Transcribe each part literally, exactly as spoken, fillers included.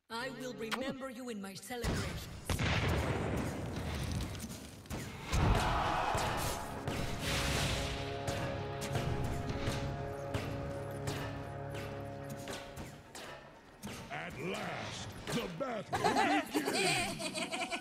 I will remember you in my celebrations. At last, the battle begins!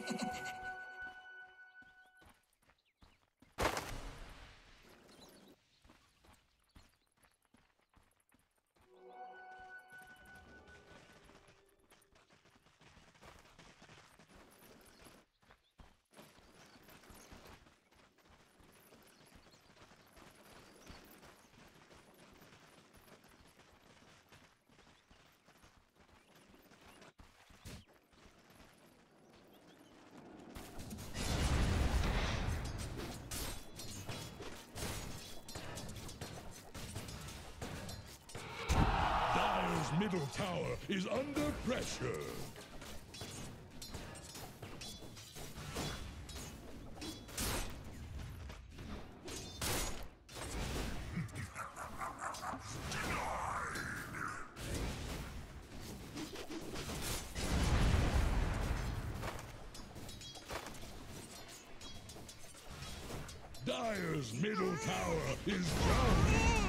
Dire's middle tower is under pressure. Dire's middle tower is down.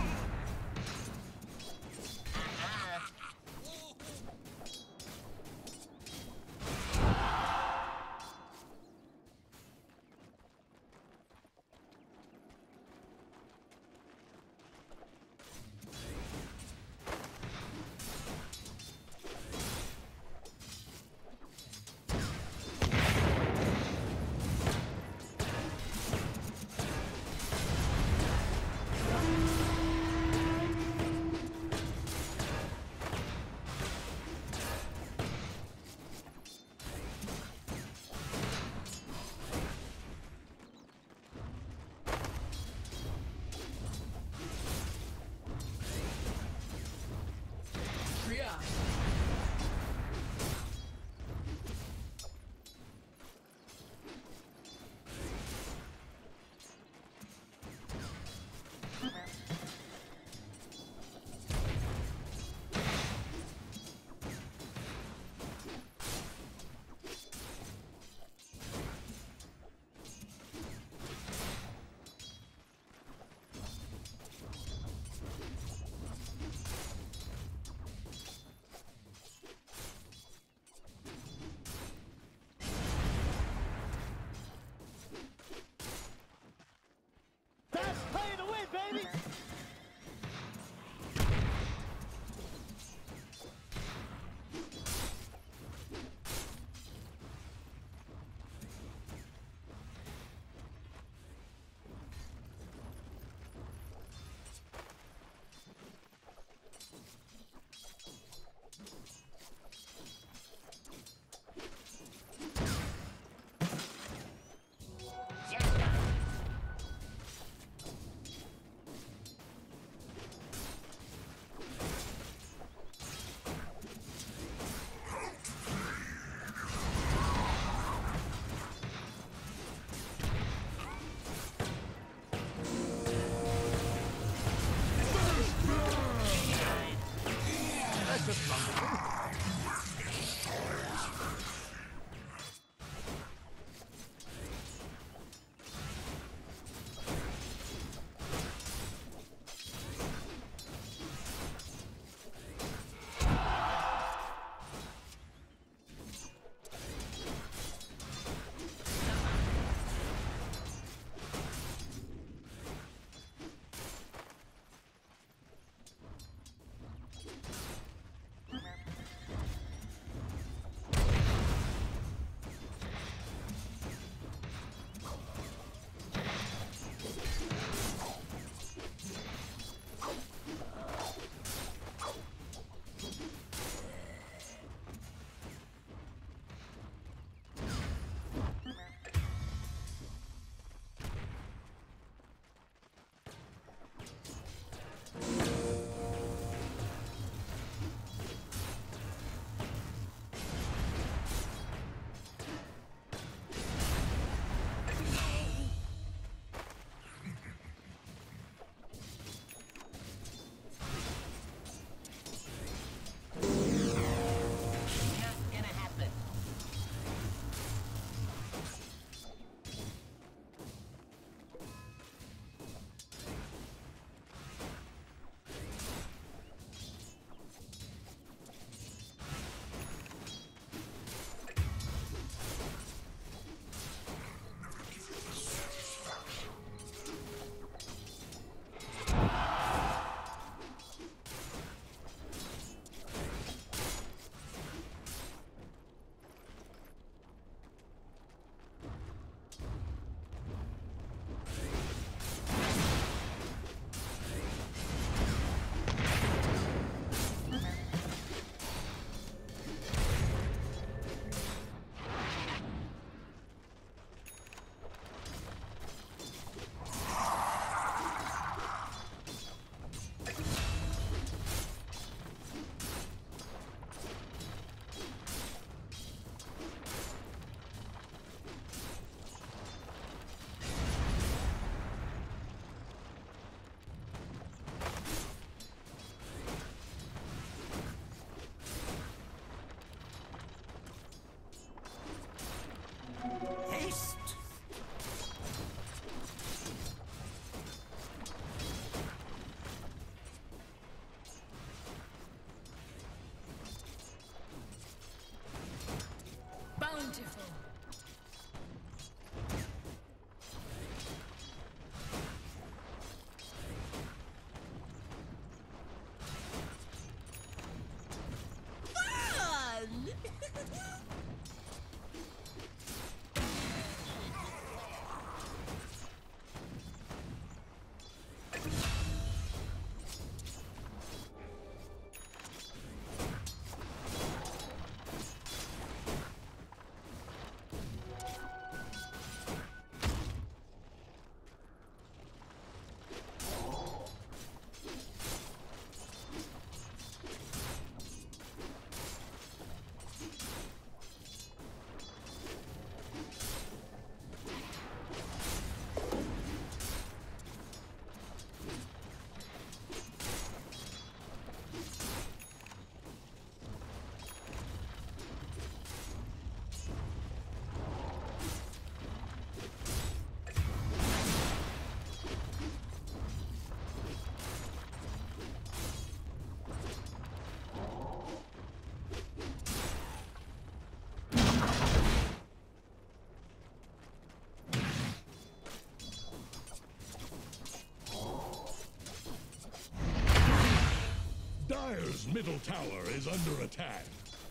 middle tower is under attack.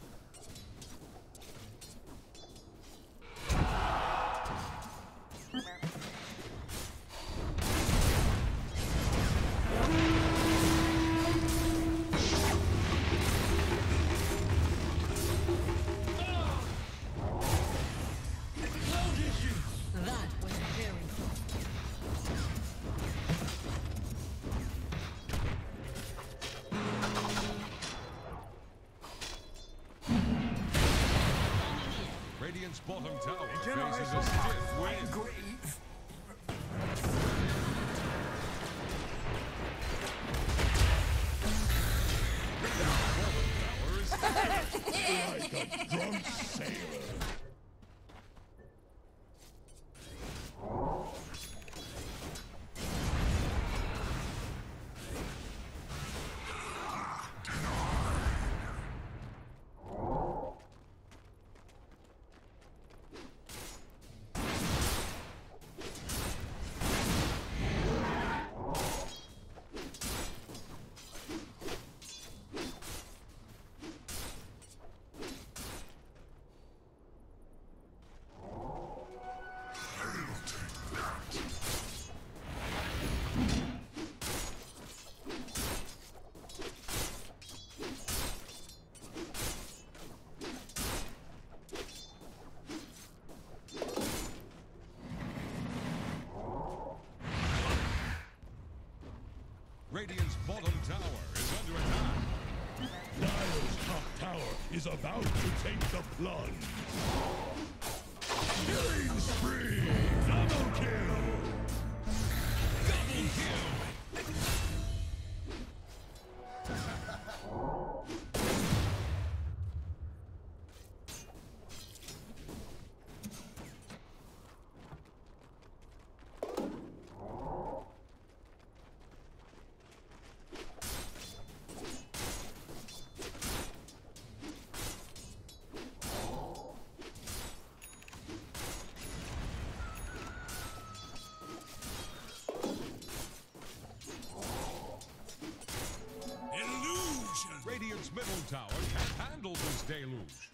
That was very close. Radiant's bottom tower faces a stiff wind. Like a drunk sailor. Radiant's bottom tower is under attack. Dire's top tower is about to take the plunge. Killing spree! Double kill! Double kill! Radiant's middle tower can handle this deluge.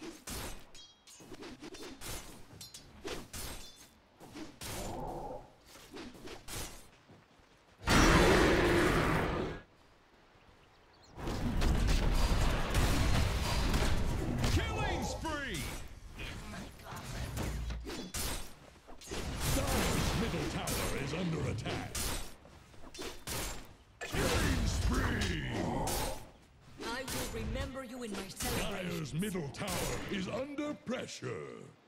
Killing spree! Dire's middle tower is under attack. Killing spree! I will remember you in my celebration. Dire's middle tower is under pressure.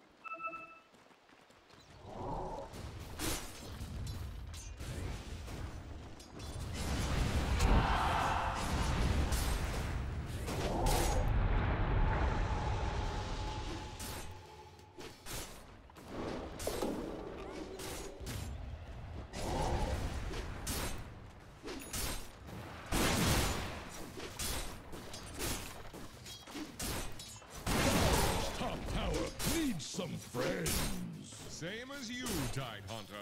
Some friends. Same as you, Tide Hunter.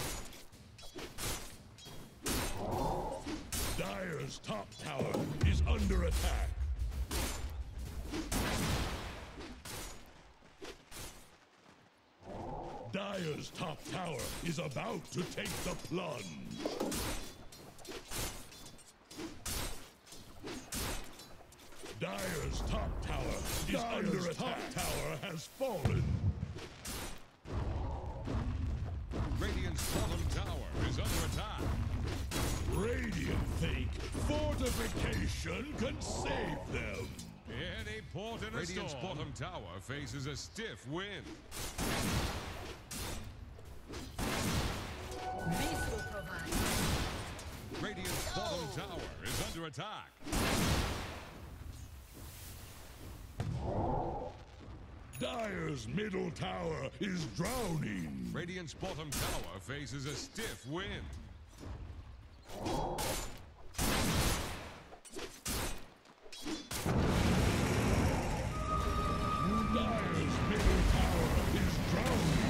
Dire's top tower is under attack. Dire's top tower is about to take the plunge. Dire's top tower is Dire's under attack. Top tower has fallen. Radiant's bottom tower is under attack. Radiant think fortification can save them. Any port in a Radiant's storm. Bottom tower faces a stiff wind. This will provide. Radiant's bottom tower is under attack. Dire's middle tower is drowning. Radiant's bottom tower faces a stiff wind. Dire's middle tower is drowning.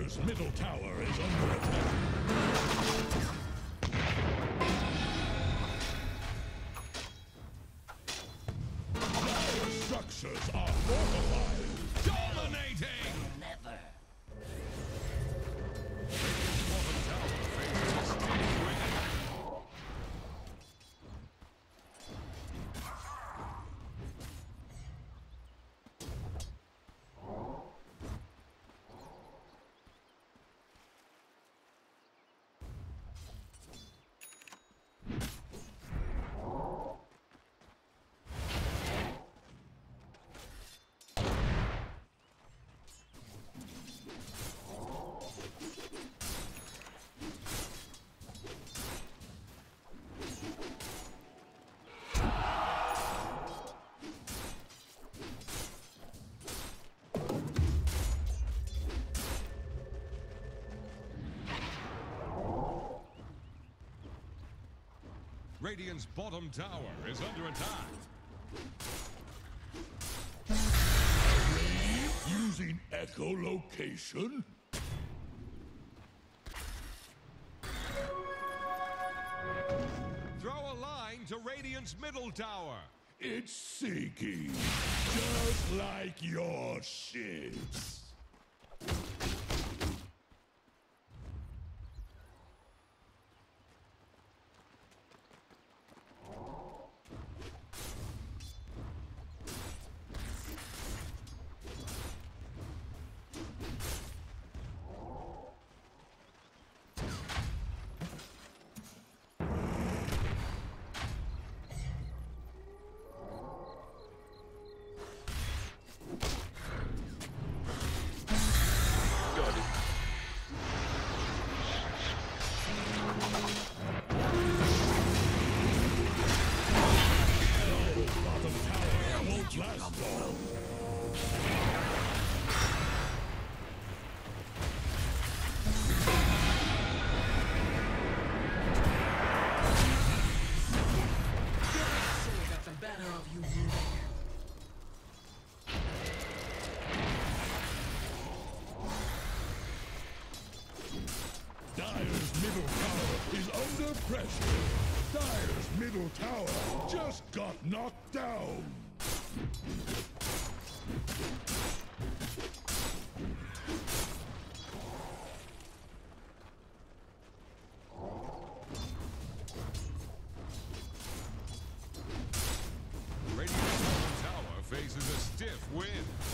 Dire's middle tower is under attack. Dire's structures are fortified. Dominating! Never. Bottom tower faces a stiff wind. Radiant's bottom tower is under attack. Using echolocation? Throw a line to Radiant's middle tower. It's sinking, just like your ships. Dire's middle tower is under pressure. Dire's middle tower just got knocked down. Radiant's bottom tower faces a stiff wind.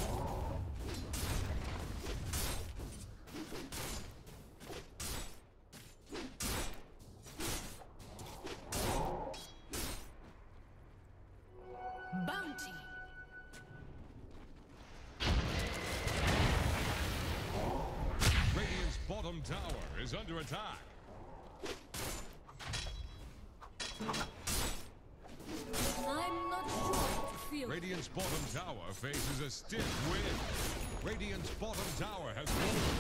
Bounty. Radiant's bottom tower is under attack. I'm not sure how to feel. Radiant's bottom tower faces a stiff wind. Radiant's bottom tower has fallen.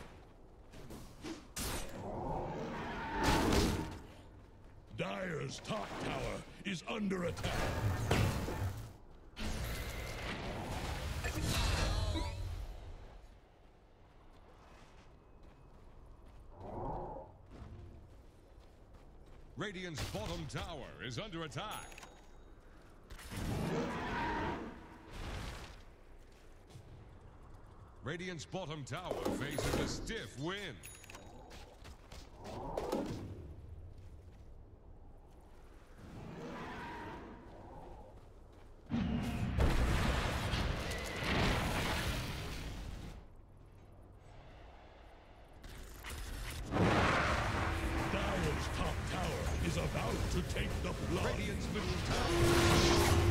Dire's top tower is under attack. Radiant's bottom tower is under attack. Radiant's bottom tower faces a stiff wind. Dire's top tower is about to take the blood. Radiant's middle tower.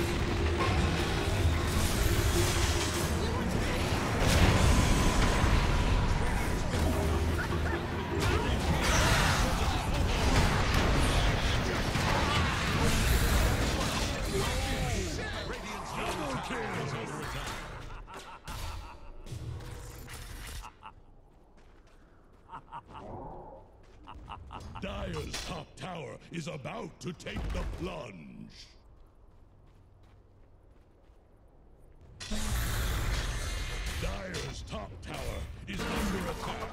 Radiant's middle tower is under attack. Dire's top tower is about to take the plunge. Dire's top tower is under attack.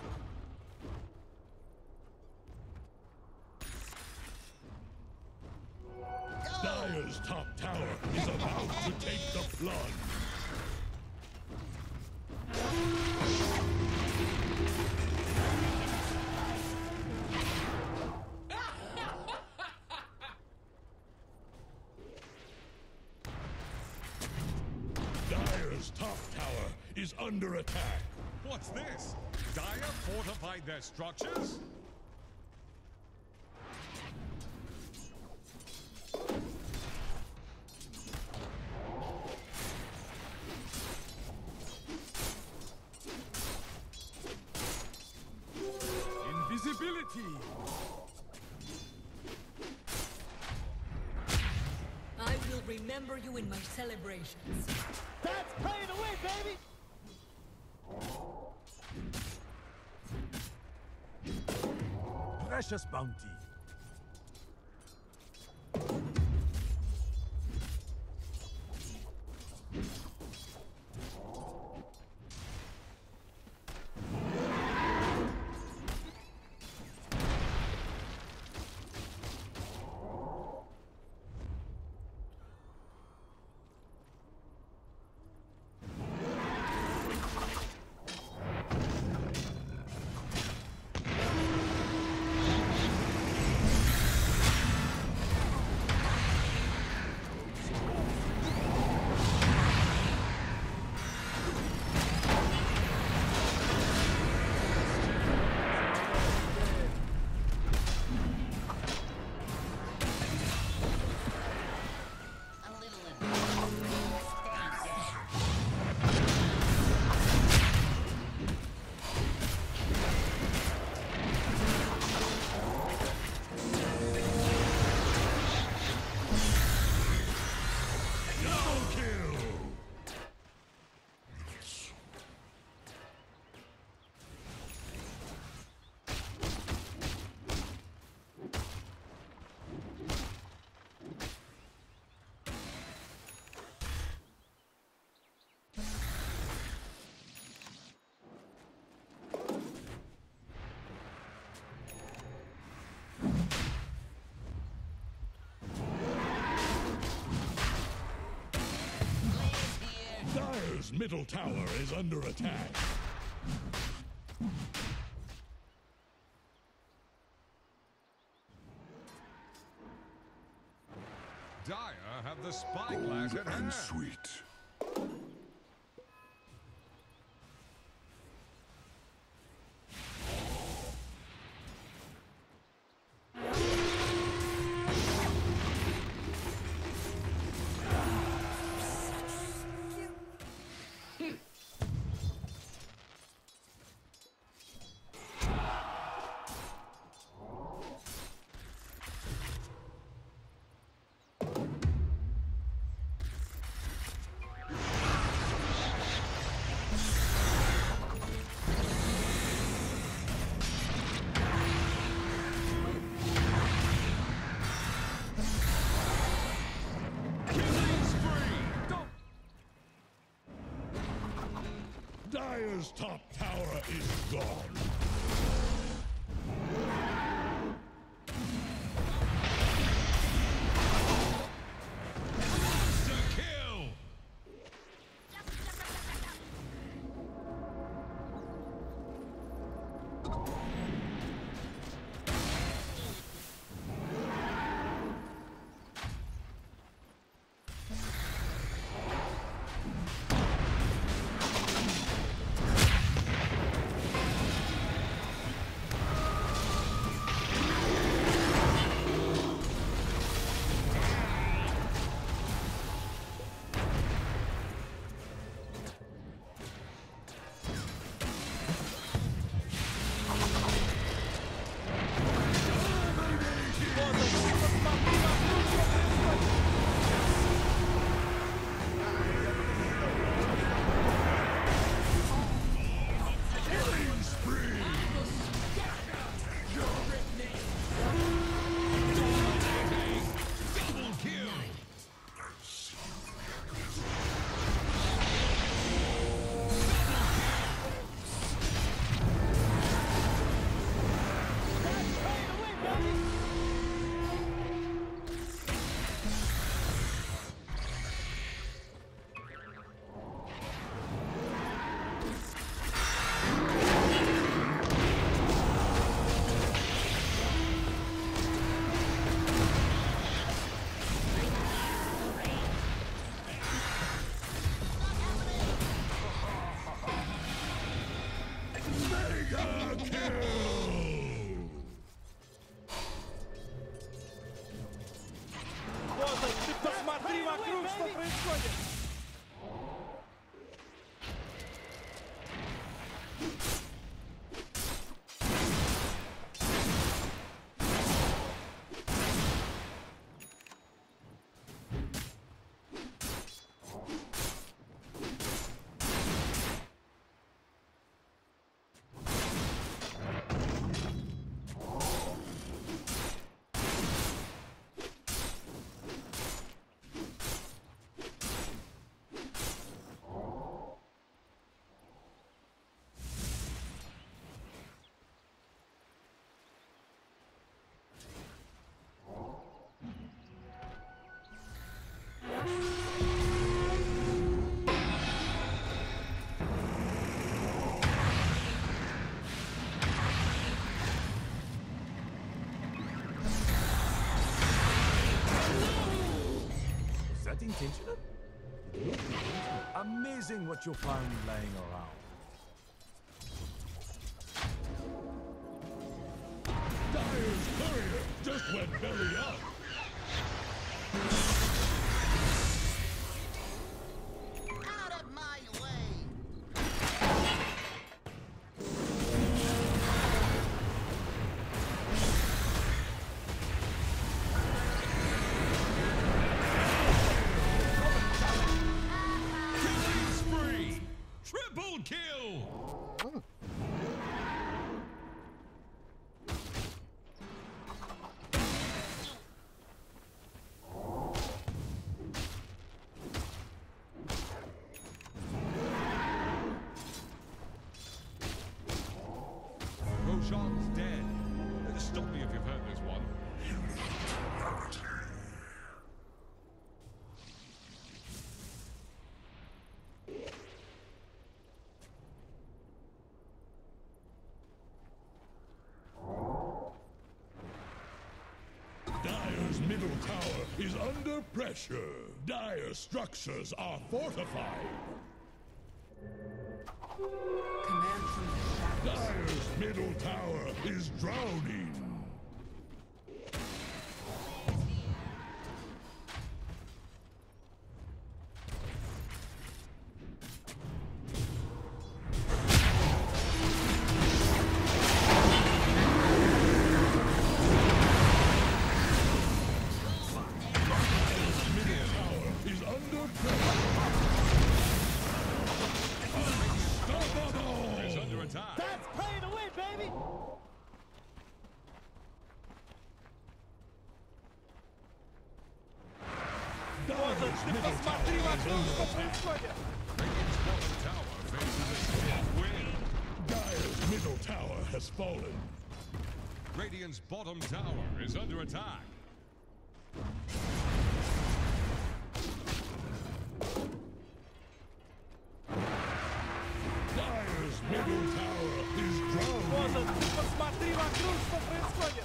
Dire's top tower is about to take the plunge. Dire's top tower is under attack. What's this? Dire fortified their structures? Invisibility! I will remember you in my celebrations. That's playing away, baby! Precious bounty. Dire's middle tower is under attack. Dire have the spyglass at hand. Sweet. Dire's top tower is gone. Monster kill! intentional? It looked intentional. Amazing what you found lying around. Dire's courier just went belly up. Out of my way! Killing spree! Triple kill! Roshan's dead. Uh, Stop me if you've heard this one. Dire's middle tower is under pressure. Dire structures are fortified. Command from the shadows. Dire's middle tower is drowning. Middle tower is under pressure. Unstoppable! Is under attack. That's playing away, baby! Dire's middle Посмотри tower is вокруг, under что attack. происходит! Radiant's bottom tower faces a stiff wind. Dire's middle tower has fallen. Radiant's bottom tower is under attack. Dire's middle tower is drowning. Боже, ты посмотри вокруг, что происходит!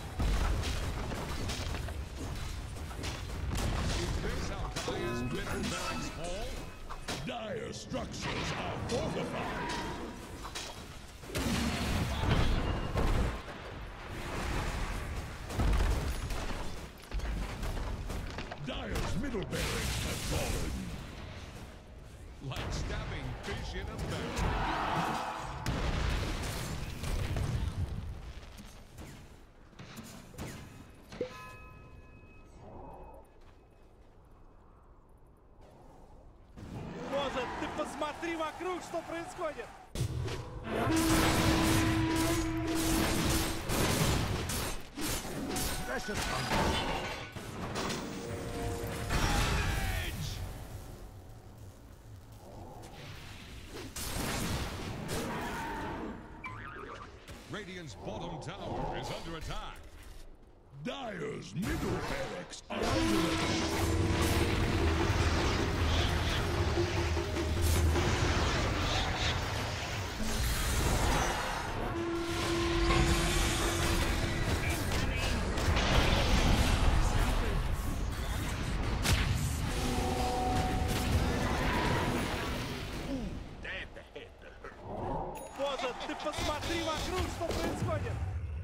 Is this how Dire's middle barracks fall? Dire structures are fortified. Dire's middle barracks have fallen. Like stabbing fish in a barrel. Боже, ты посмотри вокруг, что происходит! Precious Edge! Radiant's bottom tower is under attack. Dire's middle barracks are under attack. Боже, ты посмотри вокруг, что происходит!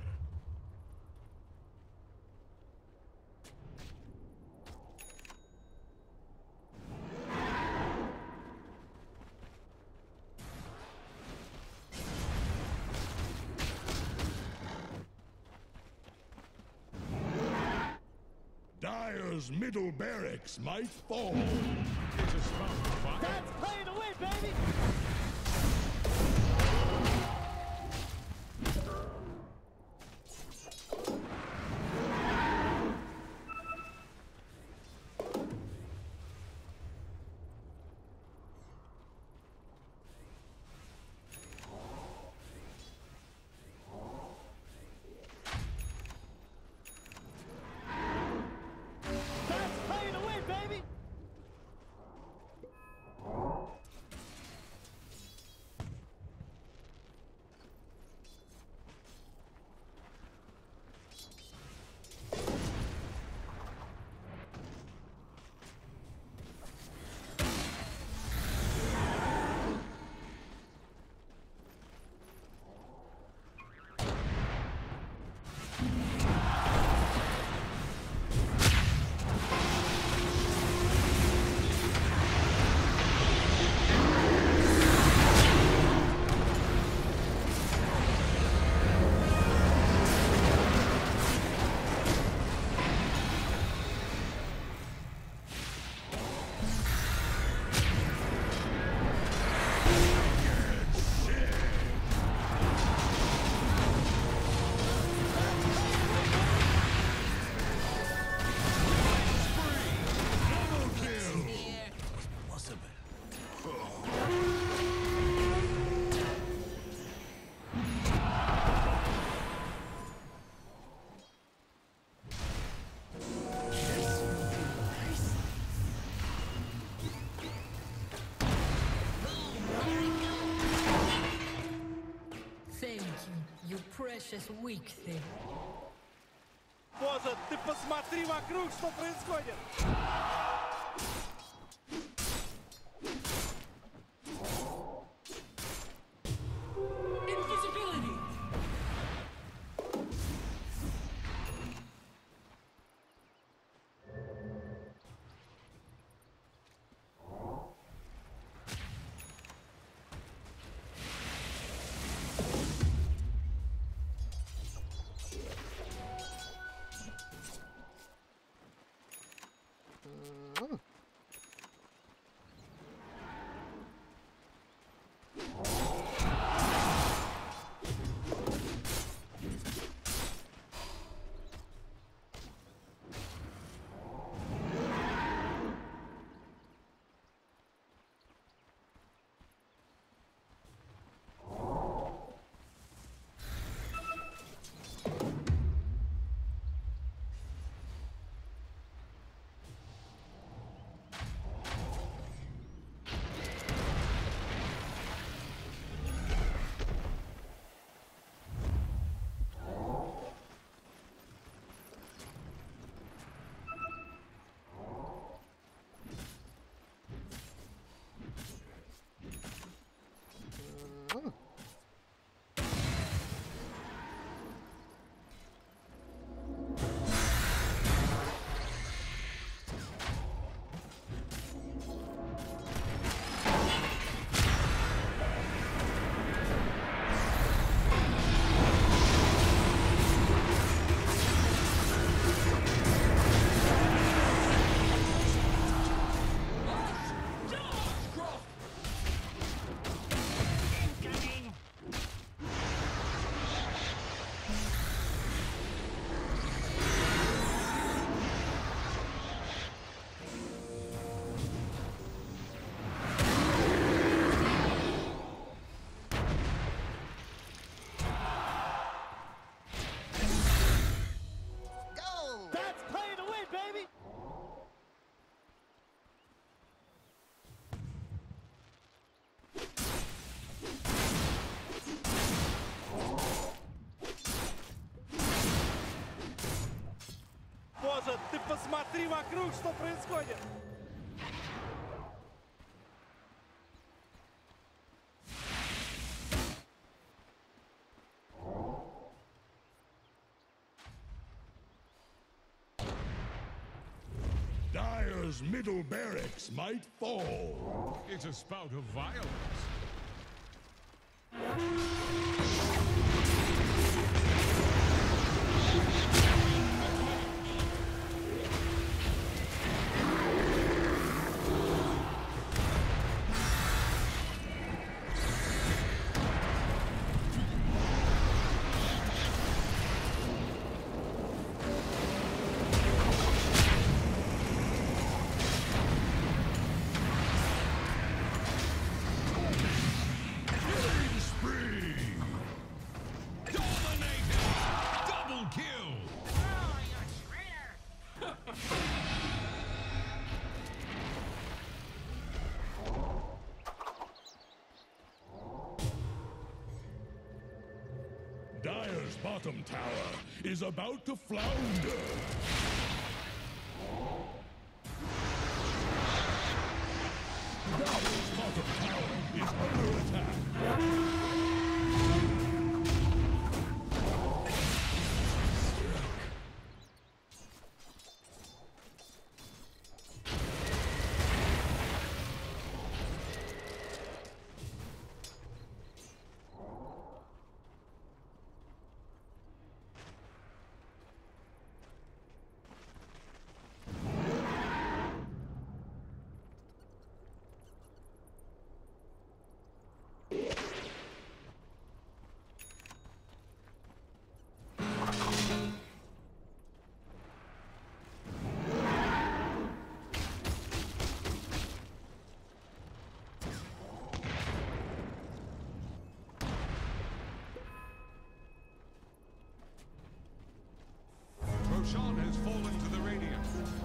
Dire's middle barracks might fall. It's a smoke fire. That's playing away, baby! That's playing away, baby! Precious weak thing. Боже, ты посмотри вокруг, что происходит! Invisibility! Боже, ты посмотри вокруг, что происходит! Dire's middle barracks might fall. It's a spout of violence. Dire's bottom tower is about to flounder. Dire's bottom tower is under attack. Roshan has fallen to the Radiant.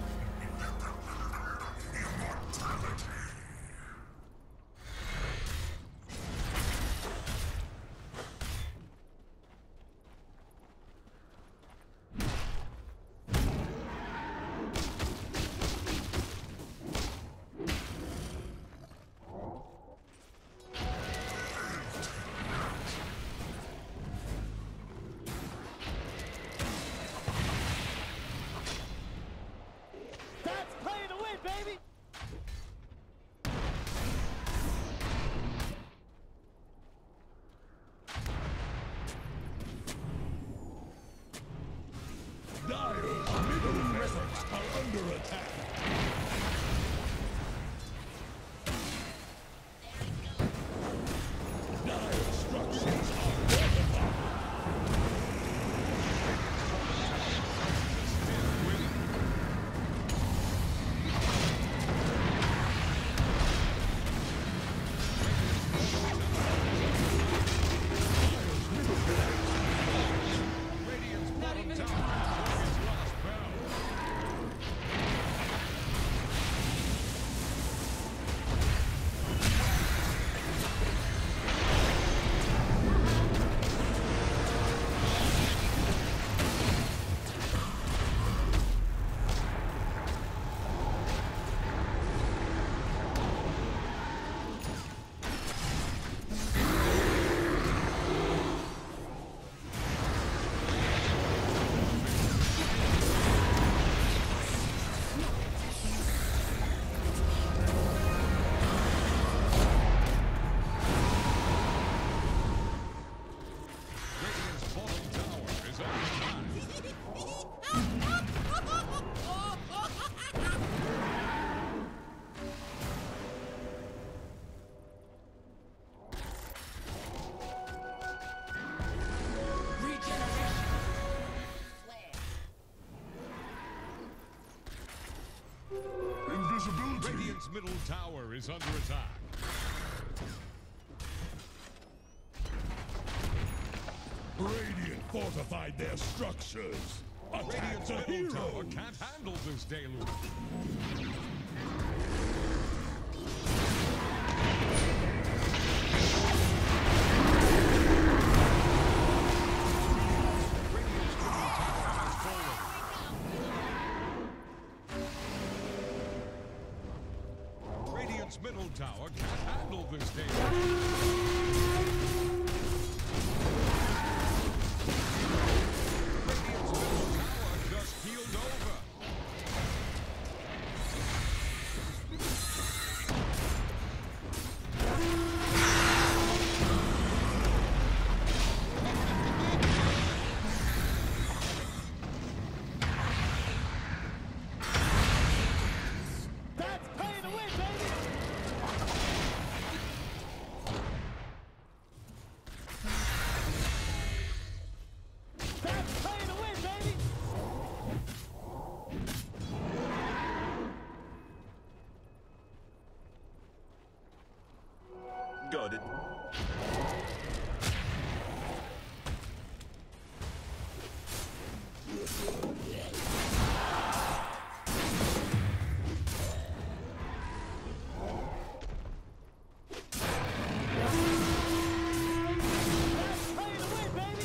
That's play to win, baby! Dire's middle barracks are under attack. Dire structures are fortified. Radiant's bottom tower is lost bell. Radiant's bottom tower is under attack. Invisibility. Radiant's middle tower is under attack. Radiant fortified their structures. Attack Radiant's the middle tower heroes. can't handle this deluge. Radiant's middle tower has fallen. Radiant's middle tower can't handle this deluge. Radiant's middle tower just healed over. That's play to win, baby! That's play to win, baby! Got it. That's play to win, baby!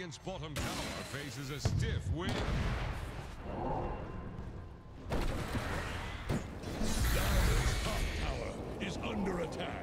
Radiant's bottom tower faces a stiff wind. Dire's top tower is under attack.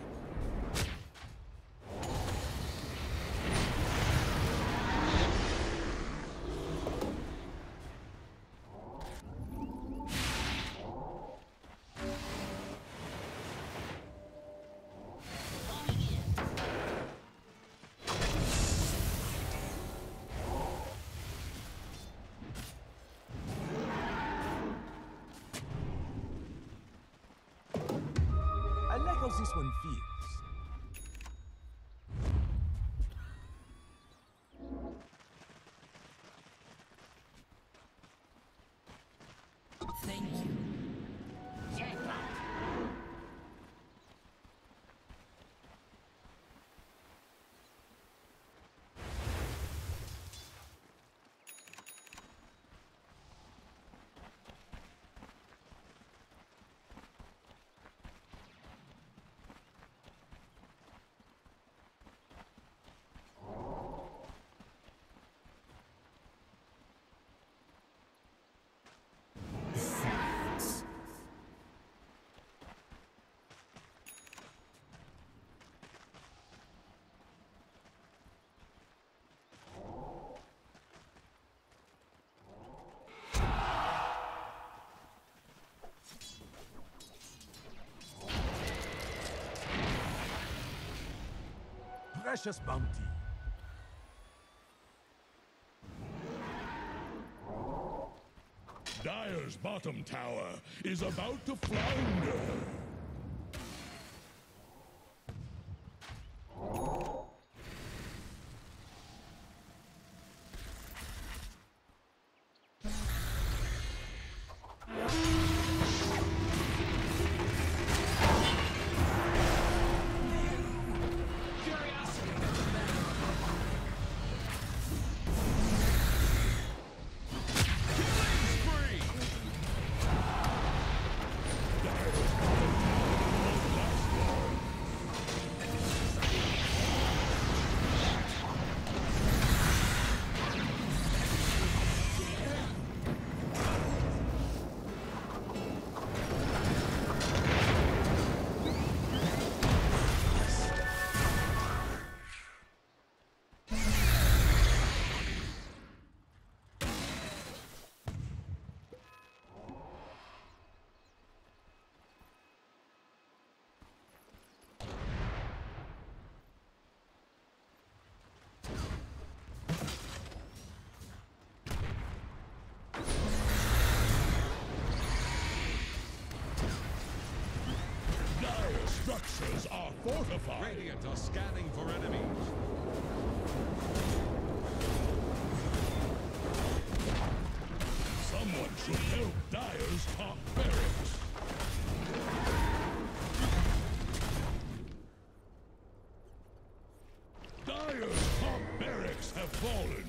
I like how this one feels. Thank you. Precious bounty. Dire's bottom tower is about to flounder. Structures are fortified. Radiant are scanning for enemies. Someone should help Dire's top barracks. Dire's top barracks have fallen.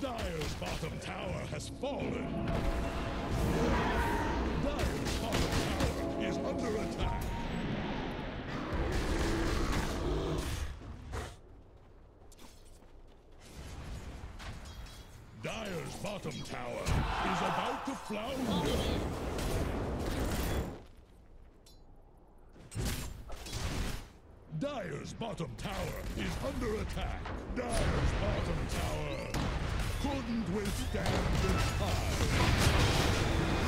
Dire's bottom tower has fallen. Dire's bottom tower is under attack. Dire's bottom tower is about to flounder. Dire's bottom tower is under attack. Dire's bottom tower couldn't withstand the tide.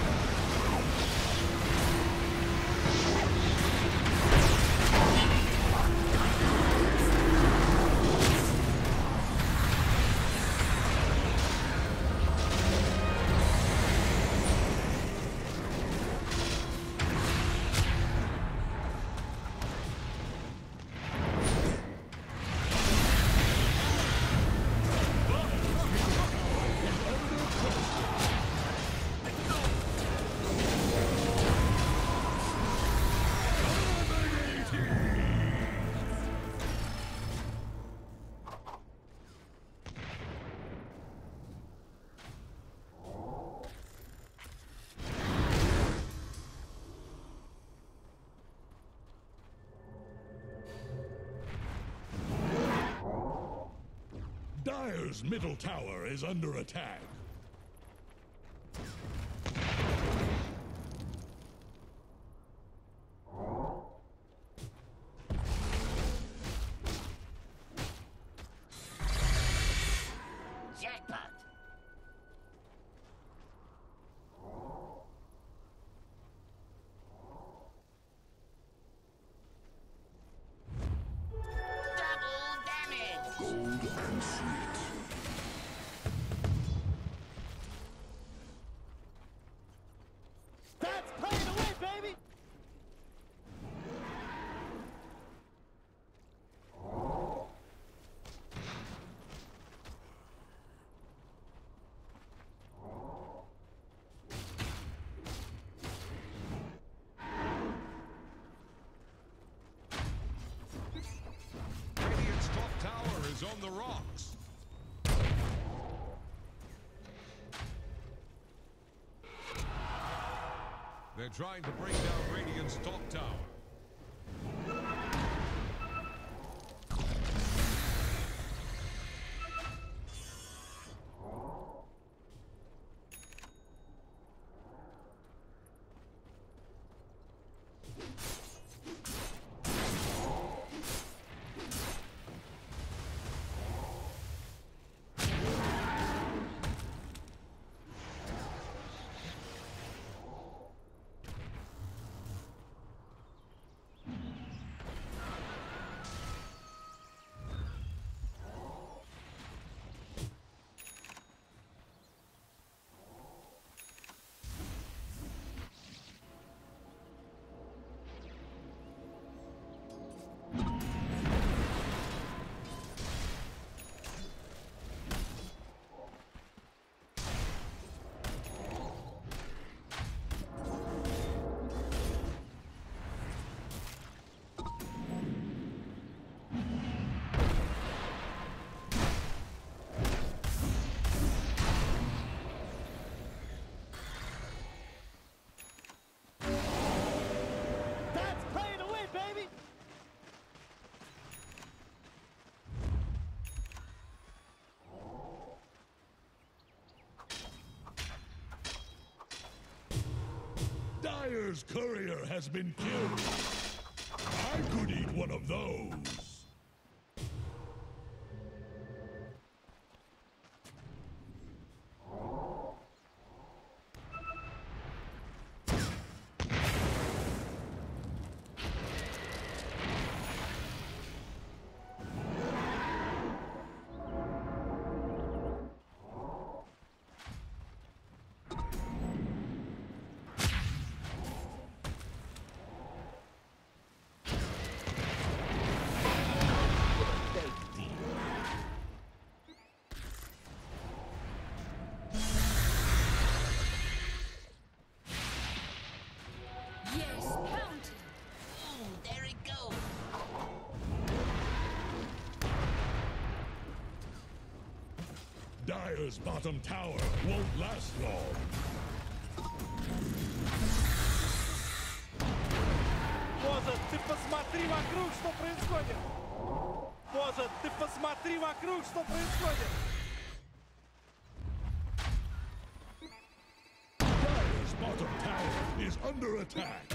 Dire's middle tower is under attack. Jackpot. Double damage. Gold and sweet. That's playing away, baby. Radiant's top tower is on the rocks. They're trying to bring down Radiant's top tower. That's playing away, baby. Dire's courier has been killed. I could eat one of those. Dire's bottom tower won't last long. Поза, ты посмотри вокруг, что происходит! Поза, ты посмотри вокруг, что происходит! Dire's bottom tower is under attack.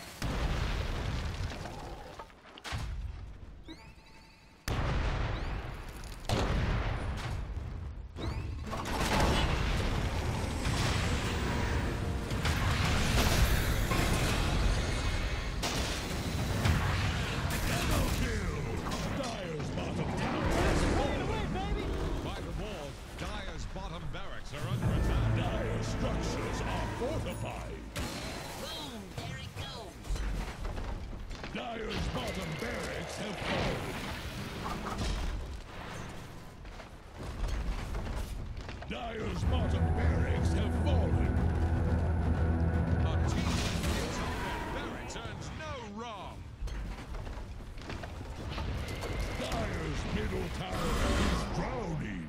Dire's bottom barracks have fallen. Dire's bottom barracks have fallen. A team that gives up their barracks earns no wrong. Dire's middle tower is drowning.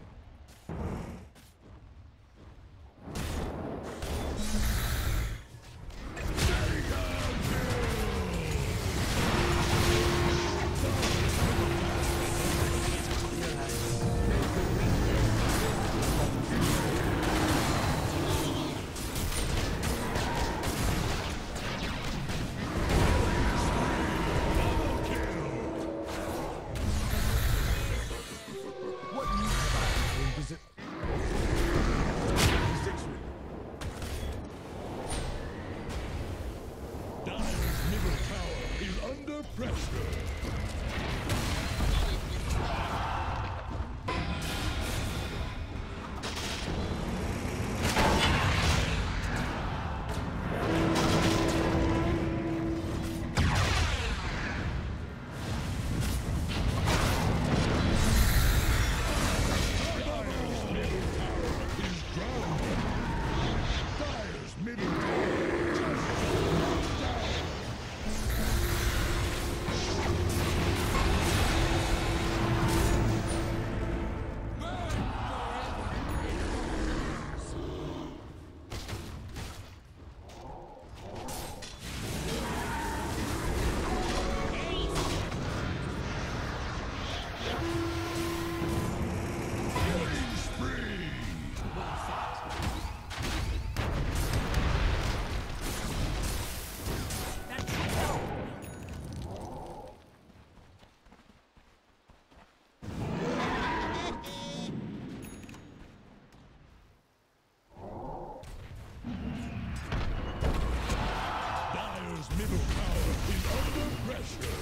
Middle tower is under pressure.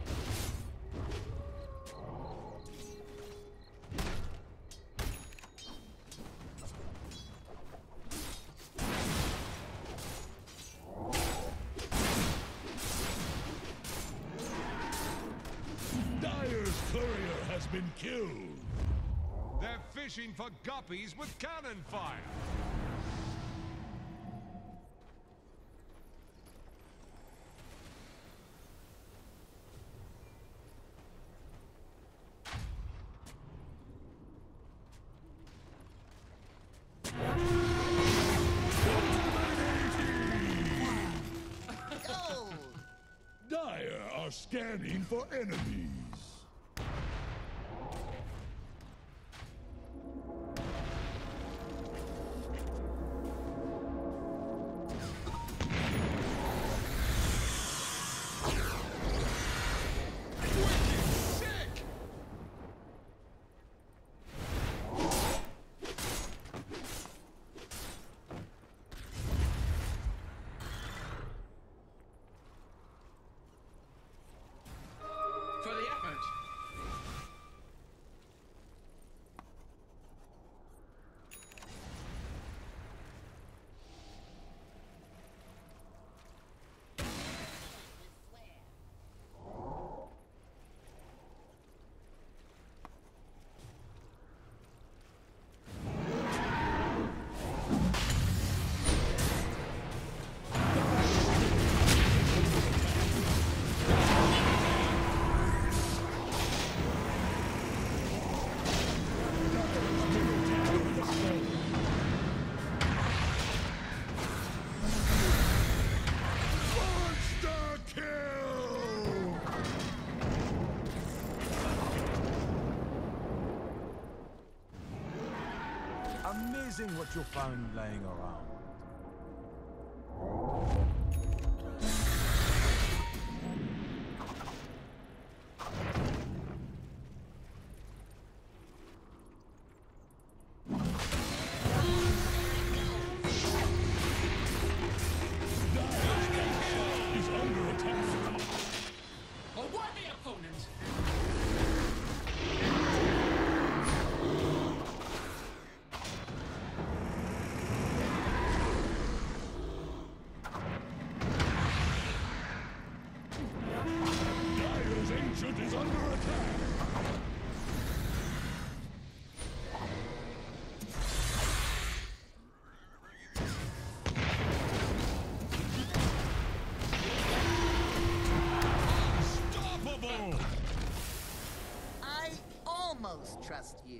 Dire's courier has been killed. They're fishing for guppies with cannon fire. Dire are scanning for enemies. For the effort. Amazing what you'll find laying around. Is under attack. A worthy opponent! Dire's Ancient is under attack. Unstoppable! I almost trust you.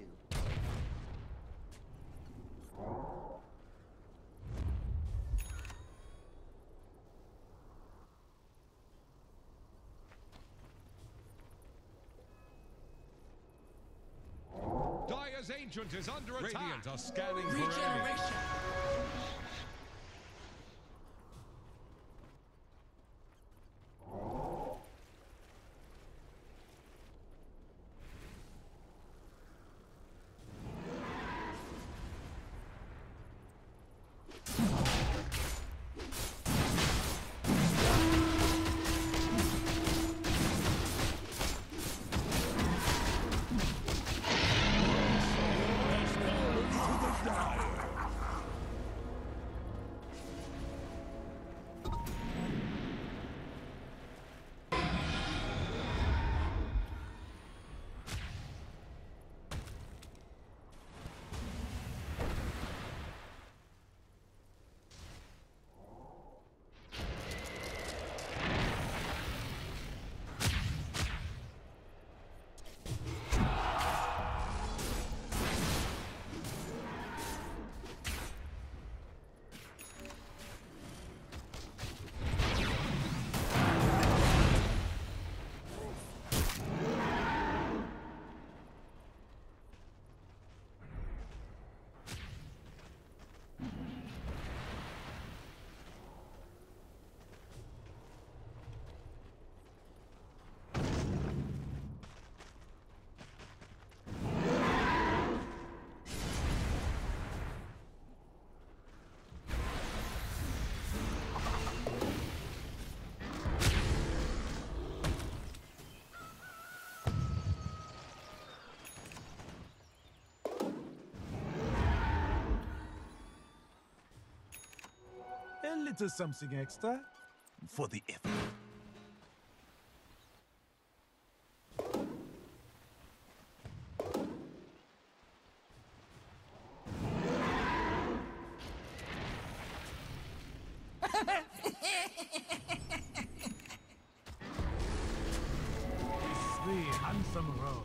Dire's Ancient is under attack. Radiant are scanning for enemies. Regeneration! A little something extra for the effort. These three handsome rows.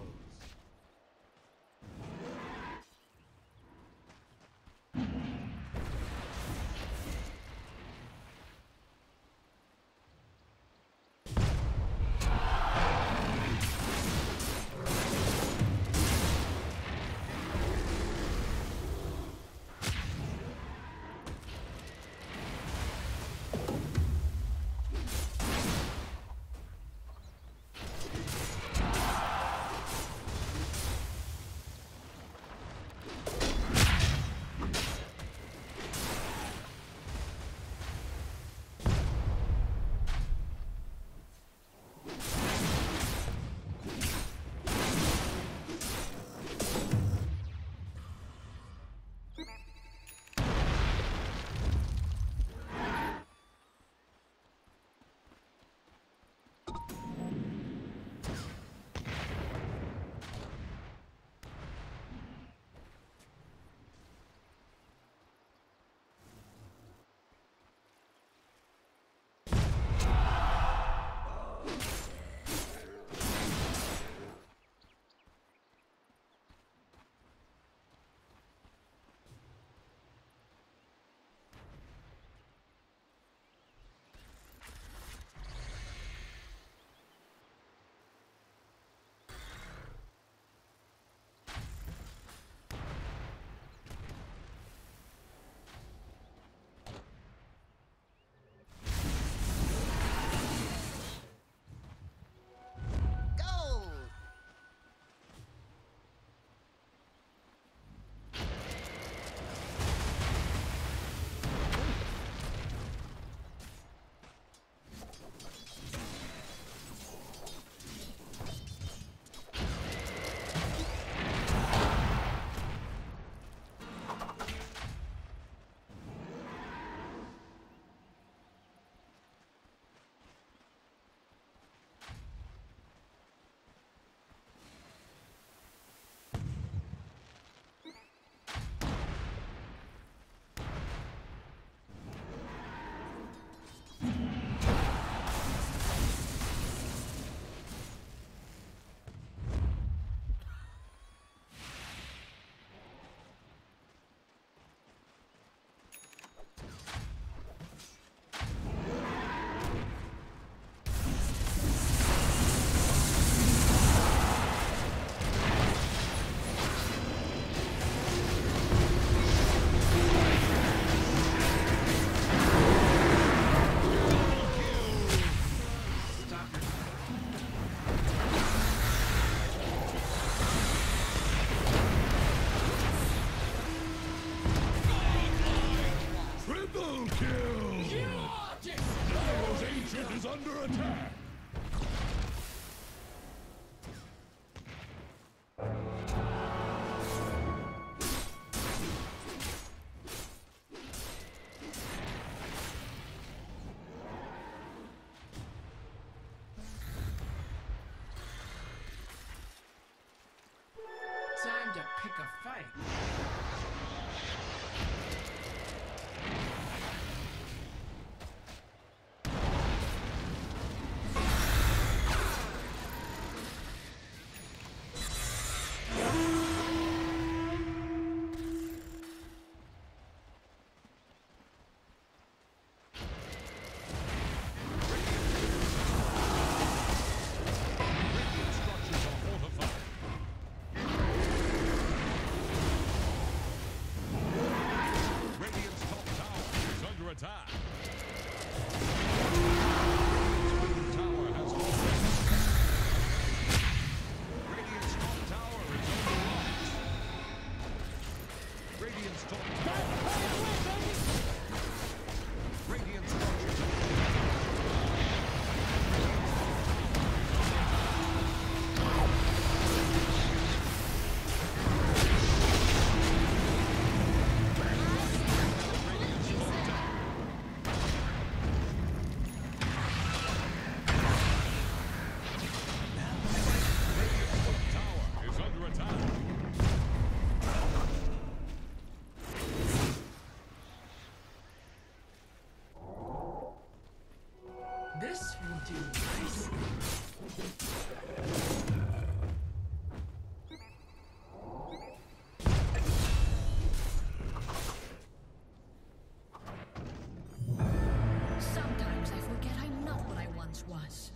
under attack. Time to pick a fight. This will do nicely. Sometimes I forget I'm not what I once was.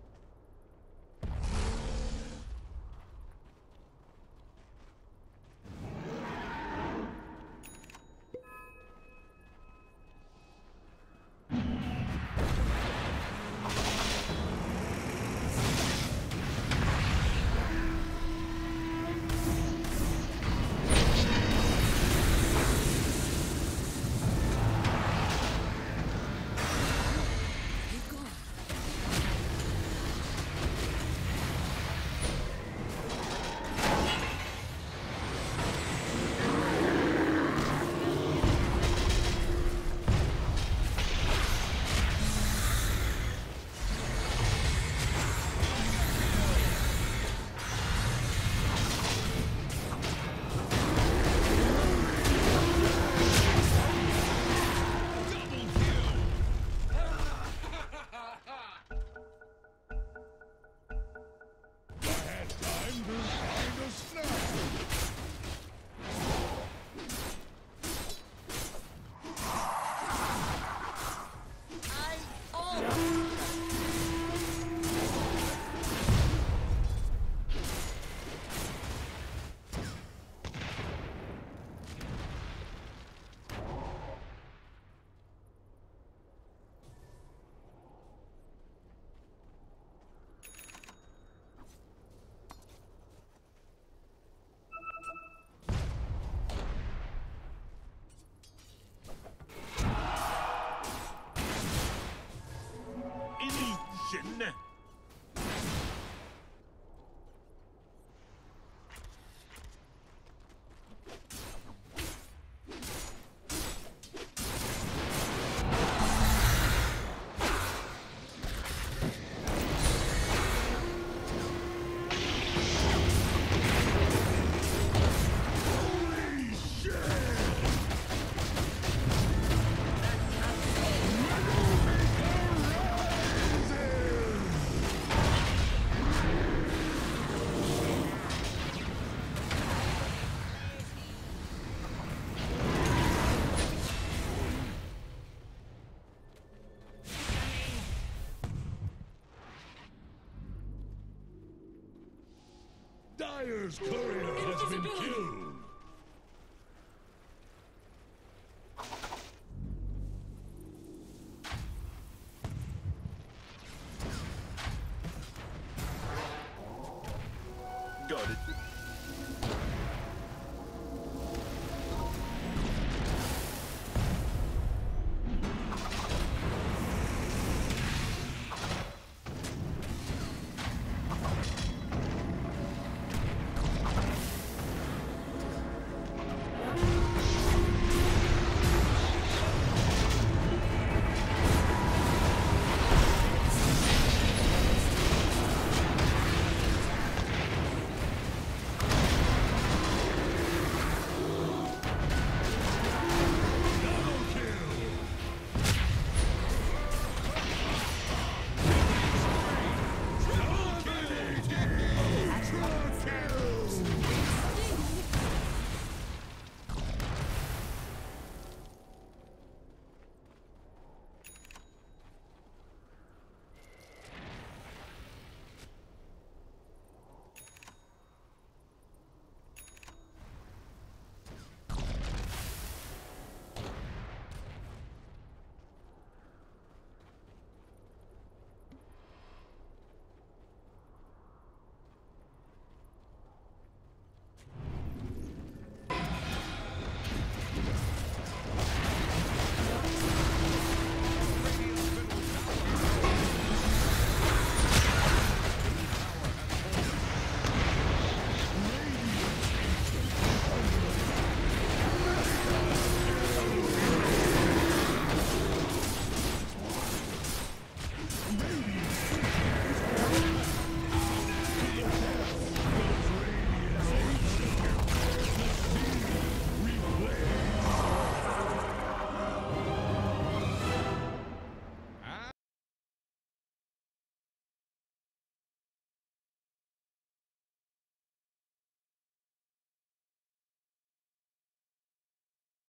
Dire's courier has been killed. Got it.